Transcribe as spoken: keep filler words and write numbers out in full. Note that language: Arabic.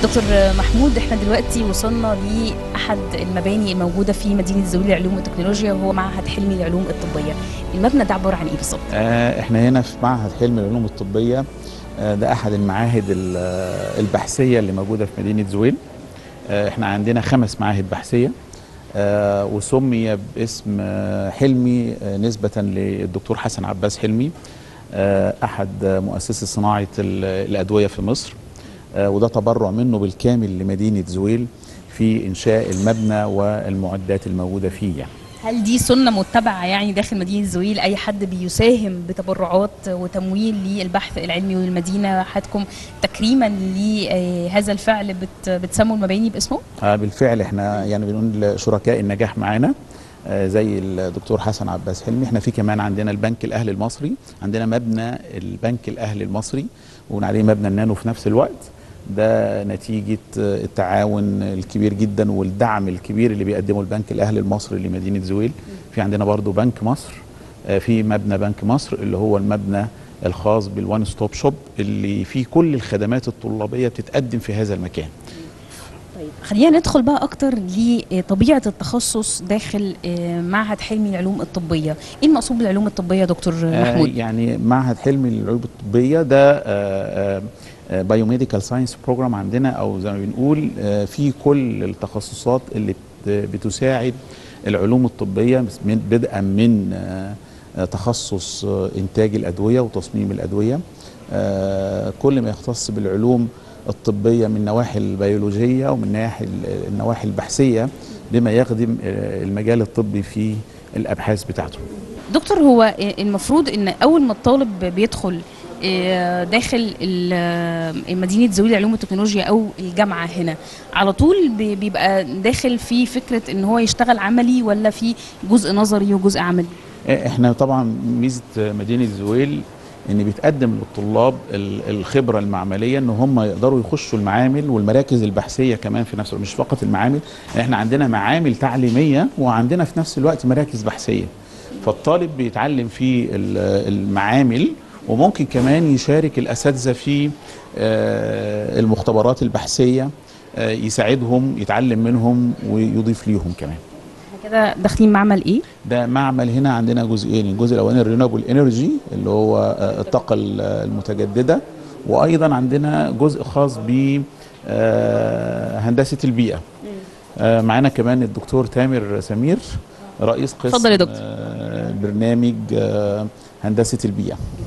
دكتور محمود، احنا دلوقتي وصلنا لأحد المباني الموجودة في مدينة زويل للعلوم والتكنولوجيا، وهو معهد حلمي للعلوم الطبية. المبنى ده عبارة عن ايه بالظبط؟ آه احنا هنا في معهد حلمي للعلوم الطبية. آه ده أحد المعاهد البحثية اللي موجودة في مدينة زويل. آه احنا عندنا خمس معاهد بحثية، آه وسمي باسم آه حلمي آه نسبة للدكتور حسن عباس حلمي، آه أحد مؤسسي صناعة الأدوية في مصر. آه وده تبرع منه بالكامل لمدينة زويل في إنشاء المبنى والمعدات الموجودة فيه يعني. هل دي سنة متبعة يعني داخل مدينة زويل؟ أي حد بيساهم بتبرعات وتمويل للبحث العلمي والمدينة حدكم تكريما لهذا الفعل بت بتسموا المباني باسمه؟ آه بالفعل احنا يعني بنقول شركاء النجاح معانا آه زي الدكتور حسن عباس حلمي. احنا في كمان عندنا البنك الأهلي المصري، عندنا مبنى البنك الأهلي المصري وقلنا عليه مبنى النانو في نفس الوقت. ده نتيجة التعاون الكبير جدا والدعم الكبير اللي بيقدمه البنك الأهلي المصري لمدينة زويل. في عندنا برضو بنك مصر، في مبنى بنك مصر اللي هو المبنى الخاص بالوان ستوب شوب اللي فيه كل الخدمات الطلابية بتتقدم في هذا المكان. طيب خلينا ندخل بقى اكتر لطبيعه التخصص داخل معهد حلمي للعلوم الطبيه. ايه المقصود بالعلوم الطبيه يا دكتور محمود؟ آه يعني معهد حلمي للعلوم الطبيه ده بايوميديكال ساينس بروجرام عندنا، او زي ما بنقول آه في كل التخصصات اللي بتساعد العلوم الطبيه، بدءا من آه تخصص آه انتاج الادويه وتصميم الادويه، آه كل ما يختص بالعلوم الطبية من النواحي البيولوجية ومن ناحية النواحي البحثية بما يخدم المجال الطبي في الأبحاث بتاعته. دكتور، هو المفروض أن أول ما الطالب بيدخل داخل مدينة زويل للعلوم والتكنولوجيا أو الجامعة هنا على طول بيبقى داخل في فكرة أن هو يشتغل عملي، ولا في جزء نظري وجزء عملي؟ احنا طبعا ميزة مدينة زويل ان بيتقدم للطلاب الخبره المعمليه ان هم يقدروا يخشوا المعامل والمراكز البحثيه كمان في نفس الوقت. مش فقط المعامل، احنا عندنا معامل تعليميه وعندنا في نفس الوقت مراكز بحثيه. فالطالب بيتعلم في المعامل وممكن كمان يشارك الاساتذه في المختبرات البحثيه، يساعدهم يتعلم منهم ويضيف ليهم كمان. كده داخلين معمل ايه؟ ده معمل هنا عندنا جزئين، الجزء الاولاني الرينوبل انرجي اللي هو الطاقه المتجدده، وايضا عندنا جزء خاص ب هندسه البيئه. معانا كمان الدكتور تامر سمير رئيس قسم اتفضل يا دكتور. برنامج هندسه البيئه.